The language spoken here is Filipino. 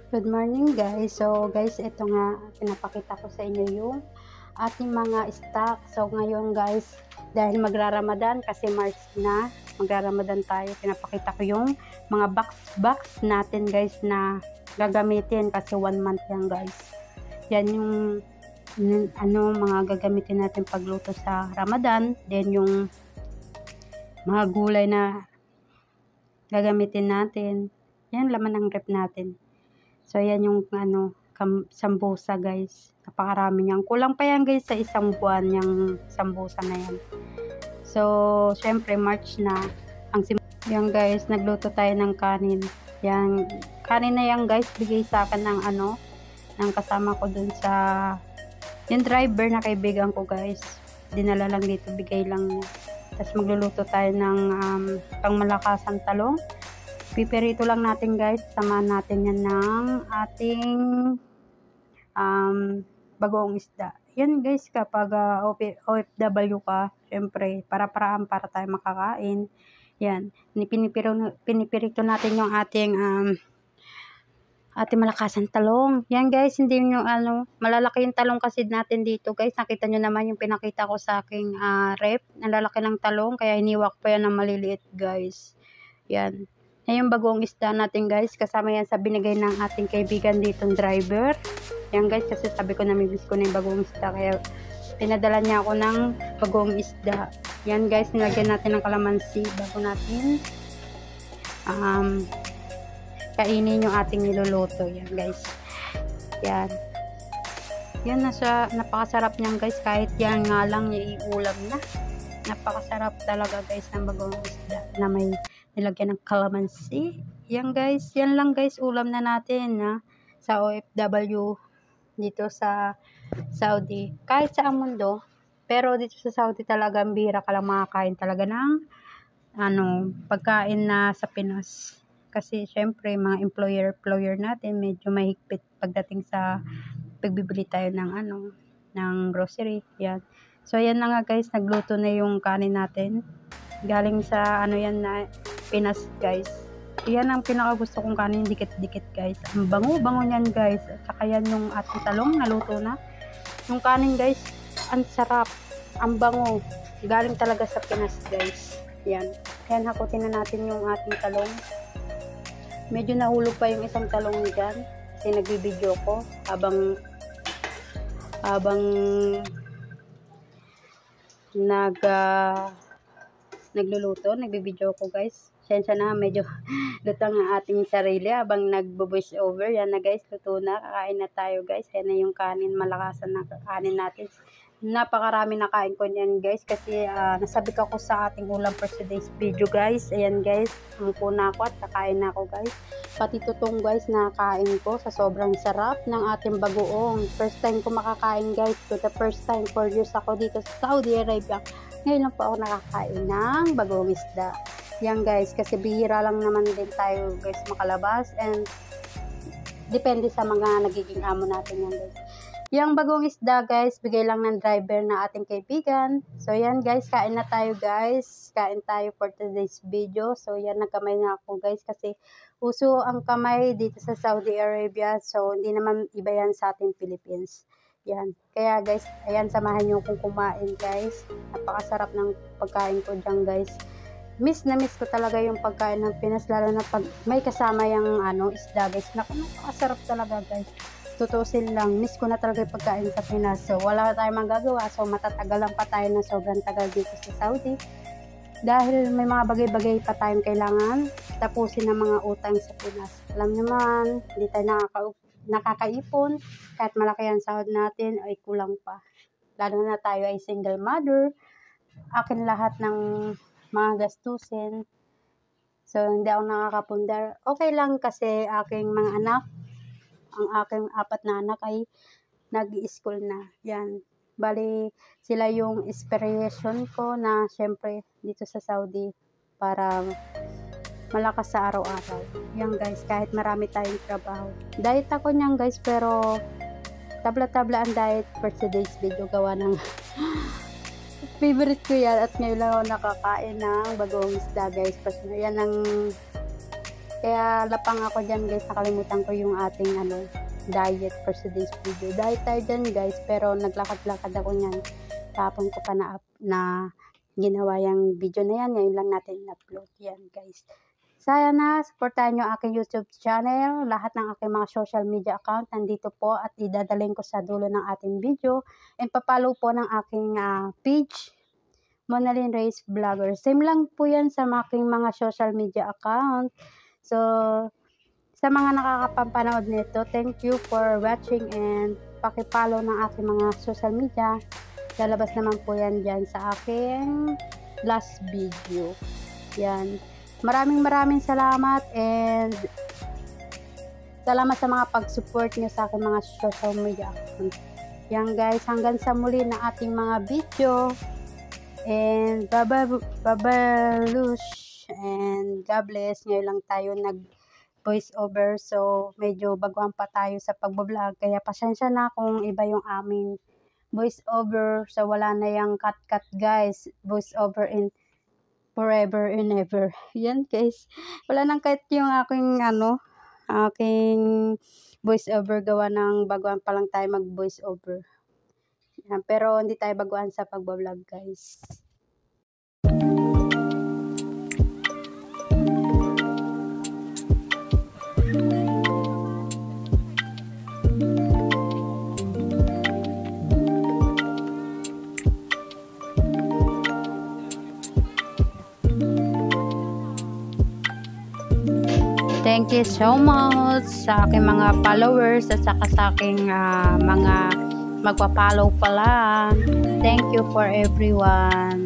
Good morning guys. So guys, ito nga pinapakita ko sa inyo yung ating mga stock. So ngayon guys, dahil magra-Ramadan kasi March na, magra-Ramadan tayo. Pinapakita ko yung mga box natin guys na gagamitin kasi 1 month yan guys. Yan yung mga gagamitin natin pagluto sa Ramadan. Then yung mga gulay na gagamitin natin. Yan laman ng rep natin. So, yan yung sambusa guys. Napakarami niyan. Kulang pa yan guys sa isang buwan yung sambusa na yan. So, syempre March na. Yan guys, nagluto tayo ng kanin. Yan, kanin na yan guys, bigay sa akin ng ng kasama ko dun sa yung driver na kaibigan ko guys. Dinala lang dito, bigay lang niya. Tapos magluluto tayo ng pangmalakasang talong. Pipirito lang natin guys, samahan natin yan ng ating bagoong isda. Yan guys, kapag OFW ka, syempre para-paraan para tayo makakain. Yan, pinipirito natin yung ating malakasang talong. Yan guys, hindi yung malalaki yung talong kasi natin dito guys. Nakita nyo naman yung pinakita ko sa aking rep. Nalalaki ng talong, kaya hiniwak pa yan ng maliliit guys. Yan. Yan yung bagoong isda natin guys. Kasama yan sa binigay ng ating kaibigan ditong driver. Yan guys, kasi sabi ko namimiss ko na yung bagoong isda. Kaya pinadala niya ako ng bagoong isda. Yan guys, nilagyan natin ng kalamansi bago natin kainin yung ating niluluto. Yan guys. Yan. Yan napakasarap niyan guys. Kahit yan nga lang iulam na. Napakasarap talaga guys ng bagoong isda na may nilagyan ng kalamansi. Yan guys, yan lang guys ulam na natin sa OFW dito sa Saudi. Kahit sa mundo, pero dito sa Saudi talaga bihira ka lang makakain talaga ng pagkain na sa Pinas. Kasi syempre mga employer natin medyo mahigpit pagdating sa pagbibili tayo ng ng grocery. Yan. So yan na nga guys, nagluto na yung kanin natin. Galing sa yan na Pinas guys. Yan ang pinakagusto kong kanin, dikit-dikit guys. Ang bango-bango niyan guys. At saka yan yung ating talong naluto na. Yung kanin guys, ang sarap, ang bango. Galing talaga sa Pinas guys. Yan. Yan, hakutin na natin yung ating talong. Medyo nahulog pa yung isang talong dyan. Kasi nagbibideo ko habang nagluluto, nagbibideo ko guys. Sensya na, medyo lutang ang ating sarili habang nagbo-voice over. Yan na guys, luto na, kakain na tayo guys. Yan na yung kanin, malakasan na kanin natin. Napakarami na kain ko niyan guys kasi nasabik ako sa ating ulam for today's video guys. Ayan guys, umupo na ako at kakain na ako guys. Pati tutong guys na kain ko sa sobrang sarap ng ating bagoong. First time ko makakain guys, to the first time 4 years ako dito sa Saudi Arabia. Ngayon lang po ako nakakain ng bagoong isda. Yan guys, kasi bihira lang naman din tayo guys makalabas and depende sa mga nagiging amo natin yan guys. Yung bagong isda guys, bigay lang ng driver na ating kaibigan. So yan guys, kain na tayo guys. Kain tayo for today's video. So yan, nagkamay na ako guys kasi uso ang kamay dito sa Saudi Arabia. So hindi naman iba yan sa ating Philippines. Yan. Kaya guys, ayan, samahan nyo kung kumain guys. Napakasarap ng pagkain ko dyan guys. Miss na miss ko talaga yung pagkain ng Pinas, lalo na pag may kasama yung isda guys. Napakasarap talaga guys. Tutusin lang, miss ko na talaga yung pagkain sa Pinas. So wala tayong magagawa, so matatagalan pa tayo ng sobrang tagal dito sa Saudi. Dahil may mga bagay-bagay pa tayong kailangan tapusin ng mga utang sa Pinas. Alam naman, hindi tayo nakakaipon. Kahit malaki ang sahod natin, ay kulang pa. Lalo na tayo ay single mother. Akin lahat ng mga gastusin. So, hindi ako nakakapundar. Okay lang kasi aking mga anak, ang aking 4 na anak ay nag-i-school na. Yan. Bali, sila yung inspiration ko na syempre dito sa Saudi para malakas sa araw-araw. Yan guys, kahit marami tayong trabaho. Diet ako niyan guys, pero tabla-tabla ang diet for today's video. Gawa ng favorite ko yan at ngayon lang ako nakakain ng bagoong isda guys. Yan ang Kaya lapang ako dyan guys, nakalimutan ko yung ating diet for today's video. Diet tayo dyan guys, pero naglakad-lakad ako niyan. Tapon ko pa na ginawa yung video na yan. Ngayon lang natin in-upload yan guys. Sana supportahan nyo aking YouTube channel. Lahat ng aking mga social media account nandito po at idadaling ko sa dulo ng ating video. And papalo po ng aking page, Monalyn Reyes Vlogger. Same lang po yan sa aking mga social media account. So, sa mga nakakapanood nito, thank you for watching and pakipollow ng aking mga social media. Lalabas naman po yan dyan sa aking last video. Yan. Maraming salamat and salamat sa mga pag-support niyo sa aking mga social media account. Yan guys, hanggang sa muli na ating mga video. And babalush and God bless. Ngayon lang tayo nag voice over, so medyo baguhan pa tayo sa pagbablog, kaya pasensya na kung iba yung aming voice over. So wala na yung cut guys, voice over in forever and ever. Yan guys, wala nang cut yung aking aking voice over, gawa ng baguhan pa lang tayo mag voice over. Yan, pero hindi tayo baguhan sa pagbablog guys. Thank you so much sa aking mga followers at saka sa aking mga magpa-follow pala. Thank you for everyone.